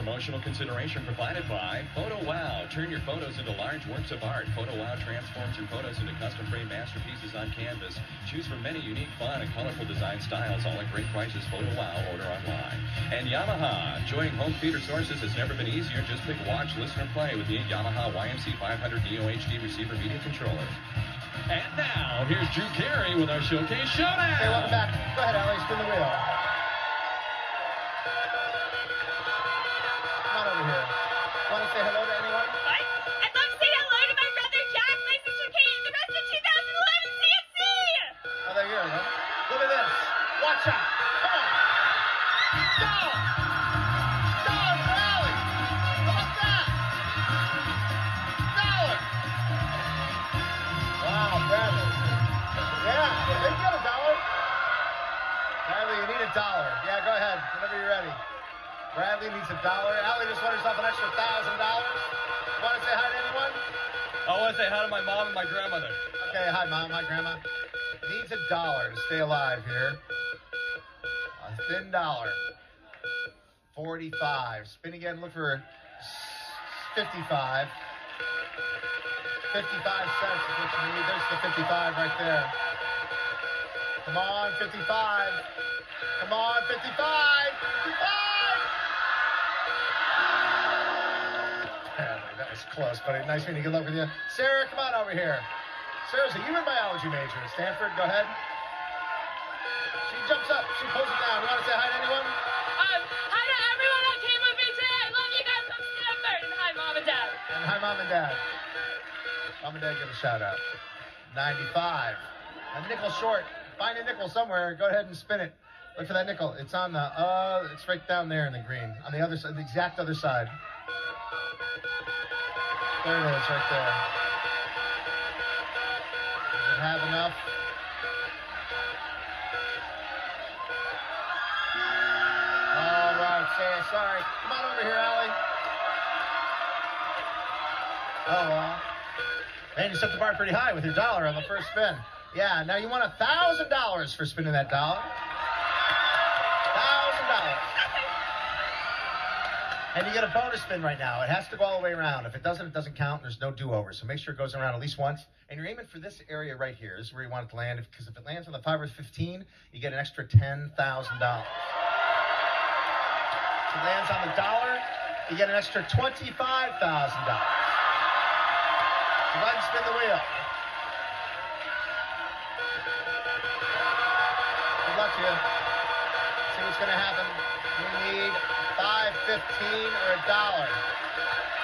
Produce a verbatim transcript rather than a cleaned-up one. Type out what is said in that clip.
promotional consideration provided by Photo Wow. Turn your photos into large works of art. Photo Wow transforms your photos into custom frame masterpieces on canvas. Choose from many unique, fun, and colorful design styles, all at great prices. Photo Wow. Order online. And Yamaha. Enjoying home theater sources has never been easier. Just pick, watch, listen, or play with the Yamaha Y M C five hundred Neo H D receiver media controller. And now, here's Drew Carey with our Showcase Showdown. Hey, welcome back. Go ahead, Allie. Spin the wheel. Come on over here. Want to say hello to anyone? What? I'd love to say hello to my brother Jack, my sister Kate, and the rest of two thousand eleven C F C. Oh, there you go. Look at this. Watch out. Come on. Dollar. Dollar for Allie. How about that? Dollar. Wow, Bradley. Yeah, they got a dollar. Bradley, you need a dollar. Yeah, go ahead. Whenever you're ready. Bradley needs a dollar. Allie just won herself an extra thousand dollars. Want to say hi to anyone? I want to say hi to my mom and my grandmother. Okay, hi, Mom. Hi, Grandma. Needs a dollar to stay alive here. A thin dollar. forty-five. Spin again. Look for fifty-five. fifty-five cents is what you need. There's the fifty-five right there. Come on, fifty-five. Come on, fifty-five. fifty-five. That was close, buddy. Nice meeting you. Good luck with you. Sarah, come on over here. Sarah's a human biology major at Stanford. Go ahead. She jumps up. She pulls it down. You want to say hi to anyone? Um, hi to everyone that came with me today. I love you guys from Stanford. And hi, Mom and Dad. And hi, Mom and Dad. Mom and Dad, give a shout out. ninety-five. A nickel short. Find a nickel somewhere. Go ahead and spin it. Look for that nickel. It's on the, uh, it's right down there in the green. On the other side, the exact other side. There it is, right there. Does it have enough? All right, Sarah, sorry. Come on over here, Allie. Oh, well. Man, you set the bar pretty high with your dollar on the first spin. Yeah, now you want a thousand dollars for spinning that dollar. Thousand dollars. And you get a bonus spin right now. It has to go all the way around. If it doesn't, it doesn't count. There's no do-over. So make sure it goes around at least once. And you're aiming for this area right here. This is where you want it to land. Because if it lands on the five or fifteen, you get an extra ten thousand dollars. If it lands on the dollar, you get an extra twenty-five thousand dollars. So go ahead and spin the wheel. Good luck to you. See what's going to happen. We need five fifteen or a dollar.